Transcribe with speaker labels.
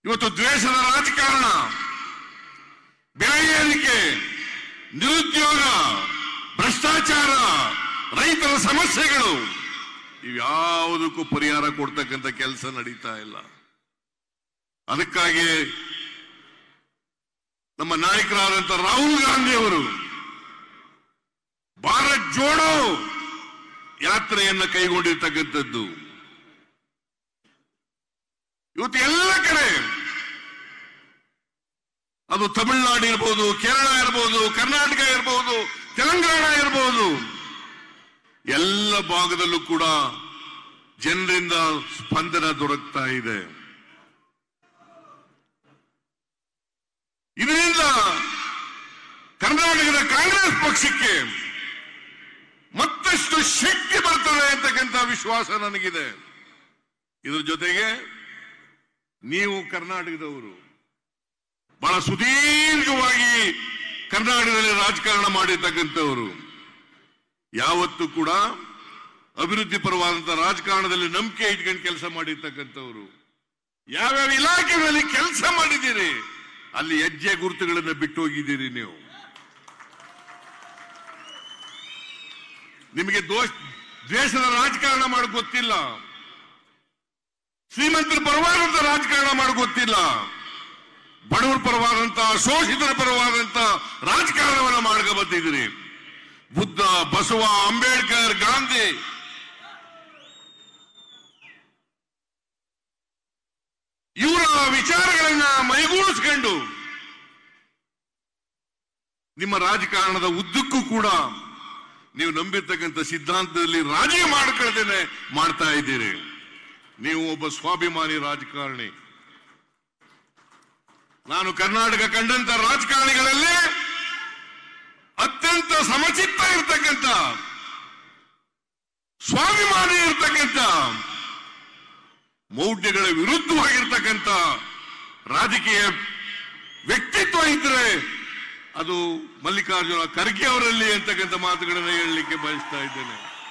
Speaker 1: ಇವತ್ತು ದ್ವೇಷದ ರಾಜಕಾರಣ, ಬೆಲೆ ಏರಿಕೆ, ನಿರುದ್ಯೋಗ, ಭ್ರಷ್ಟಾಚಾರ, ರೈತರ ಸಮಸ್ಯೆಗಳು ಇವ್ಯಾವುದಕ್ಕೂ ಪರಿಹಾರ ಕೊಡ್ತಕ್ಕಂಥ ಕೆಲಸ ನಡೀತಾ ಇಲ್ಲ. ಅದಕ್ಕಾಗಿ ನಮ್ಮ ನಾಯಕರಾದಂತ ರಾಹುಲ್ ಗಾಂಧಿ ಅವರು ಭಾರತ್ ಜೋಡೋ ಯಾತ್ರೆಯನ್ನ ಕೈಗೊಂಡಿರ್ತಕ್ಕಂಥದ್ದು. ಇವತ್ತು ಎಲ್ಲ ಕಡೆ, ಅದು ತಮಿಳುನಾಡು ಇರಬಹುದು, ಕೇರಳ ಇರಬಹುದು, ಕರ್ನಾಟಕ ಇರಬಹುದು, ತೆಲಂಗಾಣ ಇರಬಹುದು, ಎಲ್ಲ ಭಾಗದಲ್ಲೂ ಕೂಡ ಜನರಿಂದ ಸ್ಪಂದನ ದೊರಕ್ತಾ ಇದೆ. ಇದರಿಂದ ಕರ್ನಾಟಕದ ಕಾಂಗ್ರೆಸ್ ಪಕ್ಷಕ್ಕೆ ಮತ್ತಷ್ಟು ಶಕ್ತಿ ಬರ್ತದೆ ಅಂತಕ್ಕಂಥ ವಿಶ್ವಾಸ ನನಗಿದೆ. ಇದರ ಜೊತೆಗೆ ನೀವು ಕರ್ನಾಟಕದವರು ಬಹಳ ಸುದೀರ್ಘವಾಗಿ ಕರ್ನಾಟಕದಲ್ಲಿ ರಾಜಕಾರಣ ಮಾಡಿರ್ತಕ್ಕಂಥವರು, ಯಾವತ್ತೂ ಕೂಡ ಅಭಿವೃದ್ಧಿ ಪರವಾದಂತಹ ರಾಜಕಾರಣದಲ್ಲಿ ನಂಬಿಕೆ ಇಟ್ಕೊಂಡು ಕೆಲಸ ಮಾಡಿರ್ತಕ್ಕಂಥವರು, ಯಾವ್ಯಾವ ಇಲಾಖೆಗಳಲ್ಲಿ ಕೆಲಸ ಮಾಡಿದ್ದೀರಿ ಅಲ್ಲಿ ಹೆಜ್ಜೆ ಗುರುತುಗಳನ್ನು ಬಿಟ್ಟು ಹೋಗಿದ್ದೀರಿ. ನೀವು ನಿಮಗೆ ದ್ವೇಷದ ರಾಜಕಾರಣ ಮಾಡಿ ಗೊತ್ತಿಲ್ಲ, ಶ್ರೀಮಂತರ ಪರವಾದಂತ ರಾಜಕಾರಣ ಮಾಡಿ ಗೊತ್ತಿಲ್ಲ, ಬಡವರ ಪರವಾದಂತ, ಶೋಷಿತರ ಪರವಾದಂತ ರಾಜಕಾರಣವನ್ನ ಮಾಡ್ಕೊ ಬಂದಿದ್ದೀರಿ. ಬುದ್ಧ, ಬಸವ, ಅಂಬೇಡ್ಕರ್, ಗಾಂಧಿ ಇವರ ವಿಚಾರಗಳನ್ನ ಮೈಗೂಡಿಸ್ಕೊಂಡು ನಿಮ್ಮ ರಾಜಕಾರಣದ ಉದ್ದಕ್ಕೂ ಕೂಡ ನೀವು ನಂಬಿರ್ತಕ್ಕಂಥ ಸಿದ್ಧಾಂತದಲ್ಲಿ ರಾಜಿ ಮಾಡ್ಕೊಳ್ದೇನೆ ಮಾಡ್ತಾ ಇದ್ದೀರಿ. ನೀವು ಒಬ್ಬ ಸ್ವಾಭಿಮಾನಿ ರಾಜಕಾರಣಿ. ನಾನು ಕರ್ನಾಟಕ ಕಂಡಂತ ರಾಜಕಾರಣಿಗಳಲ್ಲಿ ಅತ್ಯಂತ ಸಮಚಿತ್ತ ಇರ್ತಕ್ಕಂಥ, ಸ್ವಾಭಿಮಾನಿ ಇರ್ತಕ್ಕಂಥ, ಮೌಢ್ಯಗಳ ವಿರುದ್ಧವಾಗಿರ್ತಕ್ಕಂಥ ರಾಜಕೀಯ ವ್ಯಕ್ತಿತ್ವ ಇದ್ರೆ ಅದು ಮಲ್ಲಿಕಾರ್ಜುನ ಖರ್ಗೆ ಅವರಲ್ಲಿ ಅಂತಕ್ಕಂಥ ಮಾತುಗಳನ್ನು ಹೇಳಲಿಕ್ಕೆ ಬಯಸ್ತಾ ಇದ್ದೇನೆ.